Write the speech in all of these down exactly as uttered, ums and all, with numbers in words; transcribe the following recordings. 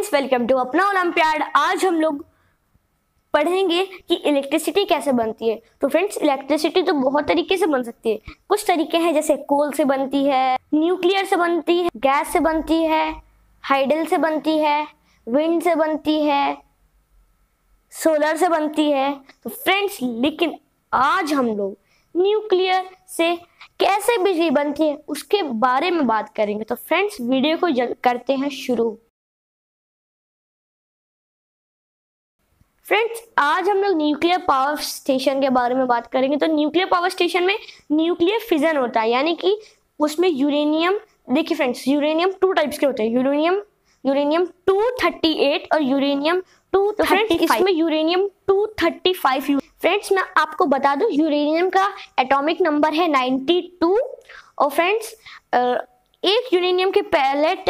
Friends, welcome to अपना olympiad. आज हम लोग पढ़ेंगे कि इलेक्ट्रिसिटी कैसे बनती है। तो फ्रेंड्स, इलेक्ट्रिसिटी तो बहुत तरीके से बन सकती है। कुछ तरीके हैं, जैसे कोल से बनती है, न्यूक्लियर से बनती है, गैस से बनती है, हाइडल से बनती है, विंड से बनती है, सोलर से बनती है। तो फ्रेंड्स, लेकिन आज हम लोग न्यूक्लियर से कैसे बिजली बनती है उसके बारे में बात करेंगे। तो फ्रेंड्स, वीडियो को करते हैं शुरू। फ्रेंड्स, आज हम लोग न्यूक्लियर पावर स्टेशन के बारे में बात करेंगे। तो न्यूक्लियर पावर स्टेशन में न्यूक्लियर फिजन होता है, यानी कि उसमें यूरेनियम, देखिए फ्रेंड्स, यूरेनियम टू टाइप्स के होते हैं, uranium uranium two thirty eight और यूरेनियम टू थर्टी फाइव। इसमें uranium two thirty five. Friends, मैं आपको बता दूं, यूरेनियम का एटॉमिक नंबर है नाइंटी टू। और फ्रेंड्स, एक यूरेनियम की pellet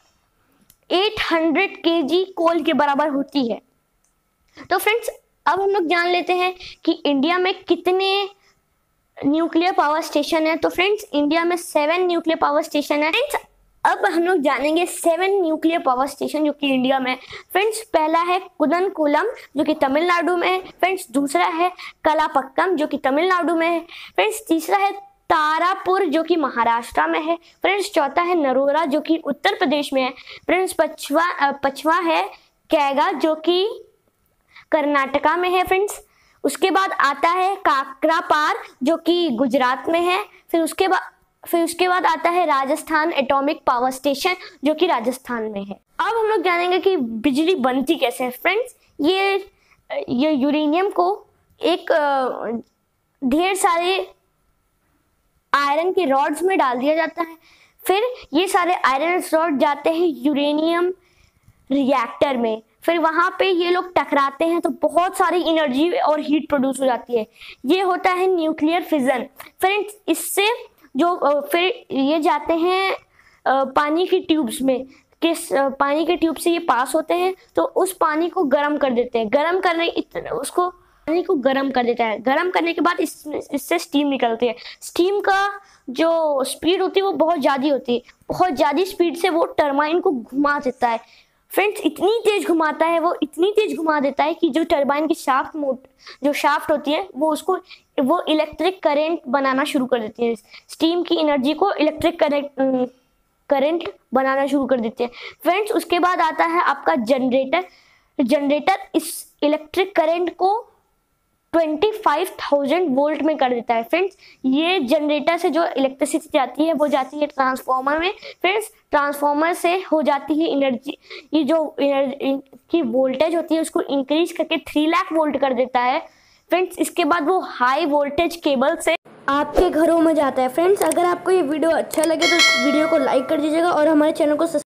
eight hundred KG coal के बराबर होती है। तो फ्रेंड्स, अब हम लोग जान लेते हैं कि इंडिया में कितने न्यूक्लियर पावर स्टेशन है। तो फ्रेंड्स, इंडिया में सेवन न्यूक्लियर पावर स्टेशन है। फ्रेंड्स, अब हम लोग जानेंगे सेवन न्यूक्लियर पावर स्टेशन जो कि इंडिया में। फ्रेंड्स, पहला है कुदनकुलम जो कि तमिलनाडु में है। फ्रेंड्स, दूसरा है कलापक्कम जो कि तमिलनाडु में है। फ्रेंड्स, तीसरा है तारापुर जो कि महाराष्ट्र में है। फ्रेंड्स, चौथा है नरोरा जो कि उत्तर प्रदेश में है। फ्रेंड्स, पचवा पचवा है कैगा जो कि कर्नाटका में है। फ्रेंड्स, उसके बाद आता है काकरापार जो कि गुजरात में है। फिर उसके बाद फिर उसके बाद आता है राजस्थान एटॉमिक पावर स्टेशन जो कि राजस्थान में है। अब हम लोग जानेंगे कि बिजली बनती कैसे है। फ्रेंड्स, ये ये यूरेनियम को एक ढेर सारे आयरन के रॉड्स में डाल दिया जाता है। फिर ये सारे आयरन रॉड जाते हैं यूरेनियम रिएक्टर में। फिर वहां पे ये लोग टकराते हैं तो बहुत सारी एनर्जी और हीट प्रोड्यूस हो जाती है। ये होता है न्यूक्लियर फिजन। फ्रेंड्स, इससे जो फिर ये जाते हैं पानी की ट्यूब्स में। किस पानी के ट्यूब से ये पास होते हैं तो उस पानी को गर्म कर देते हैं। गर्म करने उसको पानी को गर्म कर देता है। गर्म करने के बाद इस, इससे स्टीम निकलती है। स्टीम का जो स्पीड होती है वो बहुत ज़्यादा होती है। बहुत ज़्यादा स्पीड से वो टरबाइन को घुमा देता है। फ्रेंड्स, इतनी तेज घुमाता है वो इतनी तेज घुमा देता है कि जो टरबाइन की शाफ्ट मोट जो शाफ्ट होती है वो उसको वो इलेक्ट्रिक करंट बनाना शुरू कर देती है। स्टीम की एनर्जी को इलेक्ट्रिक करंट करंट बनाना शुरू कर देती है। फ्रेंड्स, उसके बाद आता है आपका जनरेटर। जनरेटर इस इलेक्ट्रिक करंट को पच्चीस हज़ार वोल्ट में कर देता है। फ्रेंड्स, ये जनरेटर से जो इलेक्ट्रिसिटी जाती है वो जाती है ट्रांसफार्मर में। फ्रेंड्स, ट्रांसफार्मर से हो जाती है एनर्जी, ये जो एनर्जी की वोल्टेज होती है उसको इंक्रीज करके थ्री लाख वोल्ट कर देता है। फ्रेंड्स, इसके बाद वो हाई वोल्टेज केबल से आपके घरों में जाता है। फ्रेंड्स, अगर आपको ये वीडियो अच्छा लगे तो वीडियो को लाइक कर दीजिएगा और हमारे चैनल को